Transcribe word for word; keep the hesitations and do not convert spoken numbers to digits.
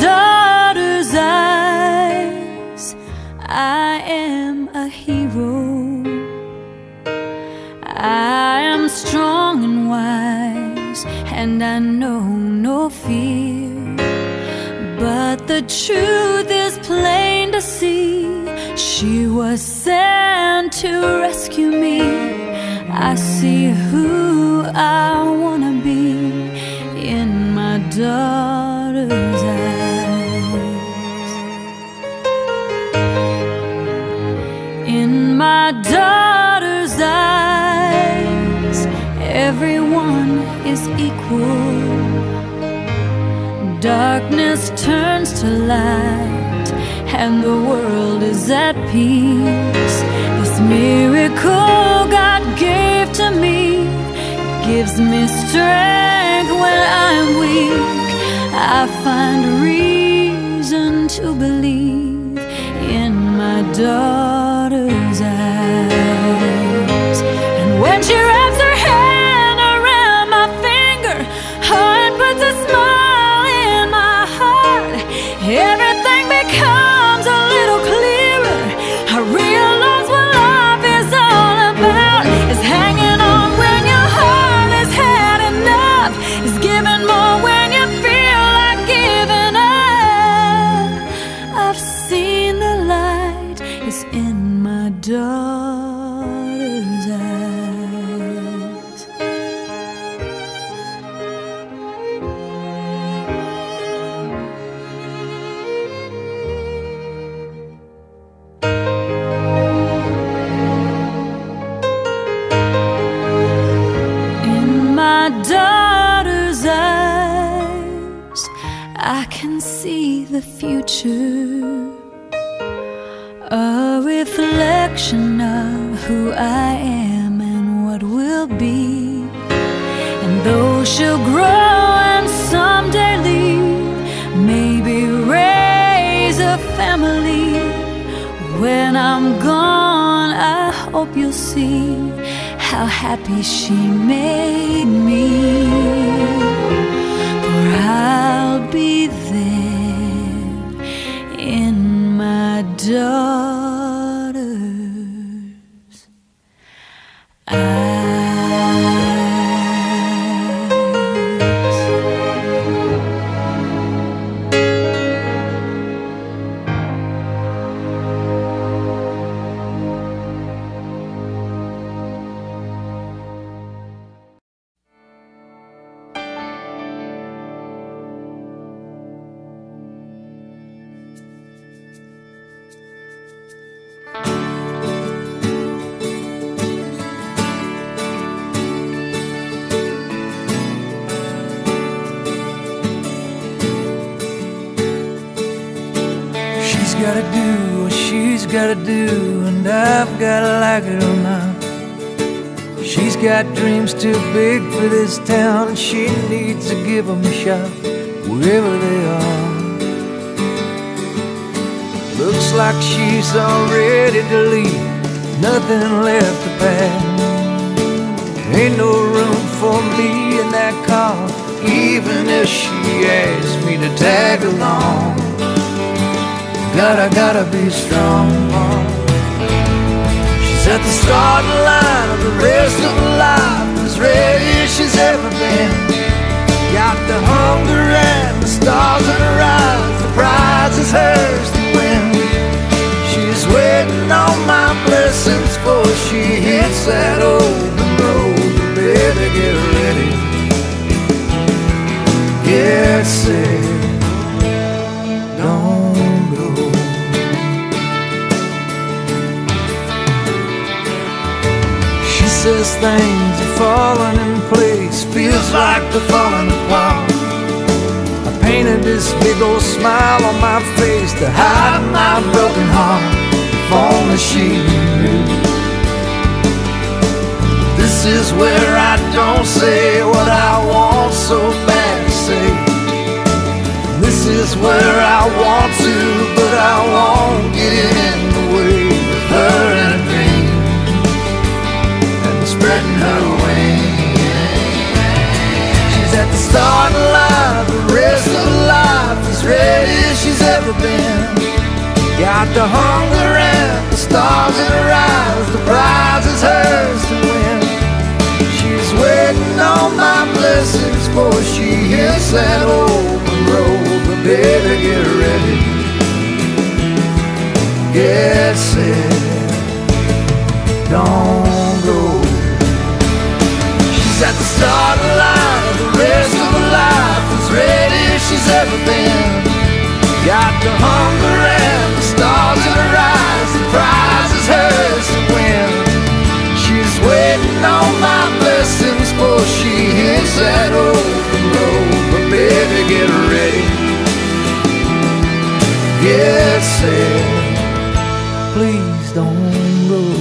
daughter's eyes, I am a hero. I am strong and wise, and I know no fear. But the truth is plain to see, she was sent to rescue me. I see who I wanna be in my daughter's eyes. In my daughter's eyes, everyone is equal. Darkness turns to light, and the world is at peace. This miracle God gave to me gives me strength when I'm weak. I find reason to believe in my daughter's eyes. And when she wraps her hand around my finger, oh, it puts a smile in my heart. Everything becomes a little clearer. I realize what life is all about. It's hanging on when your heart has had enough. It's giving more when you feel like giving up. I've seen the light is in my daughter's eyes. In my daughter's eyes, I can see the future, a reflection of who I am and what will be. And though she'll grow and someday leave, maybe raise a family, when I'm gone, I hope you'll see how happy she made me. For I'll be there in my daughter's eyes. Gotta do what she's gotta do, and I've gotta like it or not. She's got dreams too big for this town, and she needs to give them a shot wherever they are. Looks like she's all ready to leave, nothing left to pack. Ain't no room for me in that car, even if she asked me to tag along. Gotta, gotta be strong. She's at the starting line of the rest of her life, as ready as she's ever been. Got the hunger and the stars in her eyes, the prize is hers to win. She's waiting on my blessings before she hits that open road. Baby, get ready, get set, don't says things are falling in place, feels like they're falling apart. I painted this big old smile on my face to hide my broken heart. If only she knew. This is where I don't say what I want so bad to say. This is where I want to, but I won't get in the way of her and a dream, spreading her wings. She's at the starting line, the rest of her life is ready ever been. Got the hunger and the stars in her eyes, the prize is hers to win. She's waiting on my blessings before she hits that open road. But baby, get ready, get set, don't go. She's at the start line of the rest of her life, as ready as she's ever been. Got the hunger and the stars in her eyes, the prize is hers to win. She's waiting on my blessings before she hits that open road. But baby, get ready, get set, please don't go.